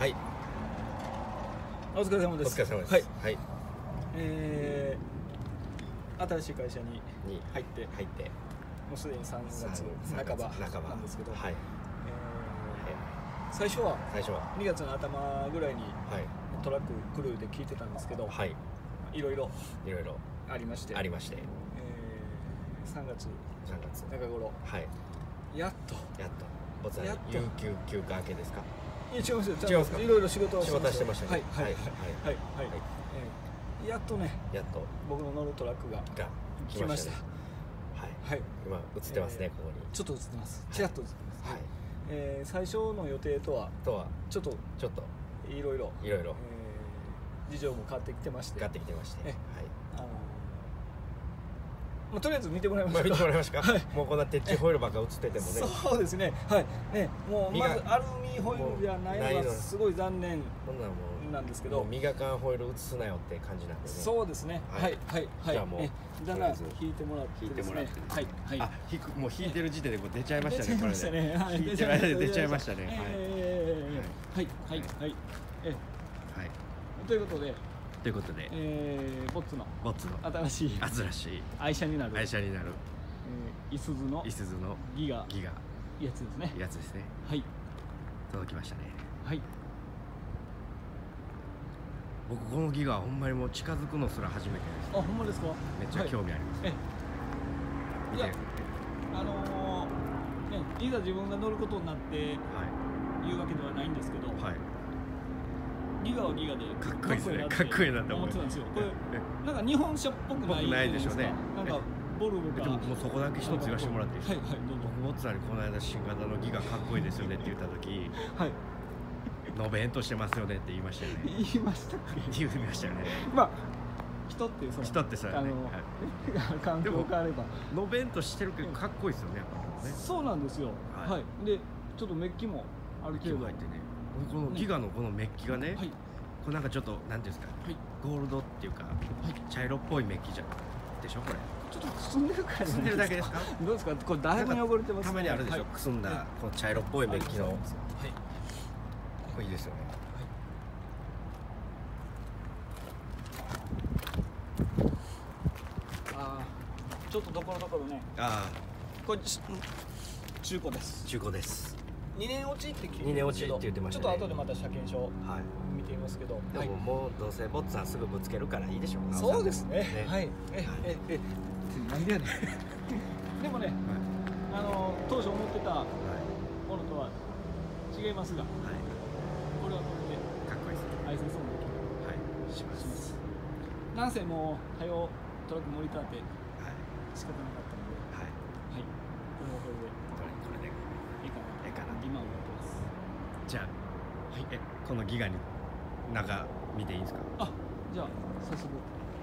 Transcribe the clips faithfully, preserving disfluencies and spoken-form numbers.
はい。 お疲れ様です。 お疲れ様です。 はい。 はい。 えー、新しい会社にに入って入って、 もうすでにさんがつなかばなんですけど、 はい。 えー、最初は最初はにがつの頭ぐらいにはいトラック来るで聞いてたんですけど、 はい。 いろいろいろいろありまして、 ありまして、 えー、さんがつさんがつ中頃、 はい。 やっとやっとボツやっと有給休暇明けですか？ いや違いますよ。 違いますか？ いろいろ仕事を仕事はしてましたね。 はいはいはいはいはいはい。えーやっとね、 やっと僕の乗るトラックがが来ました。 はいはい。 今映ってますね、ここに。 ちょっと映ってます。ちらっと映ってます。 はい。 えー、最初の予定とはとはちょっとちょっといろいろいろいろえー事情も変わってきてまして、 変わってきてまして、 えはい。 あのーまあ、とりあえず見てもらいましまあ見ょうか。 てもらいますか？ はい。 もうこんな鉄柱ホイールばっか映っててもね。 そうですね。はいね、もうまず身がアルミホイールじゃないのがすごい残念こんなんもうなんですけど、 もう磨かんホイール映すなよって感じなんでね。 そうですね。 ははいいはいはい。 じゃあもうえだから引いてもらって引いてもらってですね。はいはい。 あ、引くもう引いてる時点でこう出ちゃいましたね。これ出ちゃいましたね。はい。 引いてる間で出ちゃいましたね。はい。 えーはいはいはい。えはい。 ということで、 ということで、 えー、ボッツのボッツの新しい新しい愛車になる、 愛車になるえー、いすゞのいすゞのギガギガやつですね。 やつですね。 はい届きましたね。 はい。 僕このギガはほんまにもう近づくのすら初めてです。 あ、ほんまですか？ めっちゃ興味あります。 え見ていやあのー、ね、いざ自分が乗ることになっては言うわけではないんですけど、 いはい。 ギガはギガでかっこいいですね。かかっこいいっこいいなと思なって思ってたんですよ。これえなんか日本車っぽくないぽくないでしょうねなんかボルボえでか。 ももうそこだけ一つ言わせてもらっていいですか？ はいはいどうぞ。 僕ボッツァにこの間新型のギガかっこいいですよねって言った時、 はい。 のべんとしてますよねって言いましたよね。 言いましたっけ？ 言いましたよね。 まあ人ってその人ってさ、 あの、 はい環境変わればのべんとしてるけどかっこいいですよね、やっぱね。 そうなんですよ。 はいはい。でちょっとメッキもある程度入ってね。このギガのこのメッキがね、 はいこれなんかちょっとなんていうんですか、 はい。 ゴールドっていうか、茶色っぽいメッキじゃでしょこれ。 ちょっとくすんでるからくすんでるだけですか？ どうですか？これだいぶ汚れてますね。 たまにあるでしょ、 はいくすんだこの茶色っぽいメッキの。 はい。 これいいですよね。 ああ、ちょっとところどころね。 あこれち中古ですあ、。中古です。 にねん落ちって聞いてにねん落ちって言ってましたねちょっと後でまた車検証はい。 見てみますけど。 でももうどうせボッツさんすぐぶつけるからいいでしょう。 そうですね。 ねはい。えええ何でやねん。でもね、あの当初思ってたはいものとは違いますが、 はいこれはこれでかっこいいですね。 愛せそうなはい。しま気がしますす。 なんせもう早うトラック盛り立てはい仕方なかったので、 はい。 はい。これはこれでこれこれでいいかなええかな。 今思ってます。 じゃあはいえこのギガに中見ていいんですか？ あ、じゃあ早速。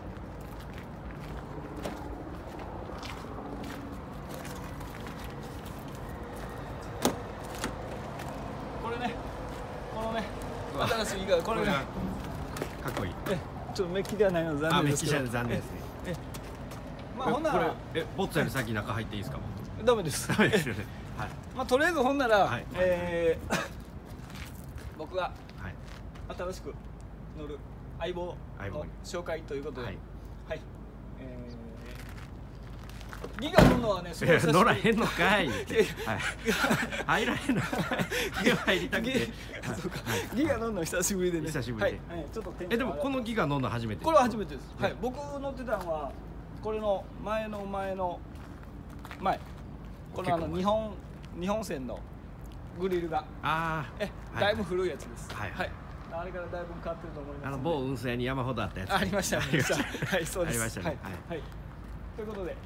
これね、このね、新しいギガこれね、 がかっこいい。 え、ちょっとメッキではないので残あ、メッキじ念ですけど。 ゃ残念ですね。 え、えまあほんならこれえボッツより先中入っていいですか？ ダメです。 ダメですよね。はいまあとりあえずほんなら、 はいえー僕がはい新しく乗る相棒の相棒に紹介ということで、 ははいい、えー、ギガ乗るのはね、すごい久しぶり乗らへんのかい。 いやいはい。入らへんのかい。ギガ入りたくて。 ギそうかギガ乗るの久しぶりでね。 久しぶりではい、はい、ちょっとテンションえでもこのギガ乗るの初めて。 これは初めてです。 ねはい、僕乗ってたのはこれの前の前の前、このあの結構前日本日本線のグリルがああ。 えはいだいぶ古いやつです。 はいはい。あれからだいぶ変わってると思います。 あの某運送屋に山ほどあったやつ。 ありましたありました。 ありましたはい、そうです。 ありましたねはいはいはい。ということで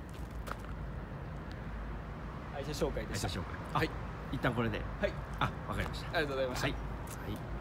愛車紹介でした。 愛車紹介。 はい一旦これで。 はい。 あ、わかりました。 ありがとうございました。 はい。はい。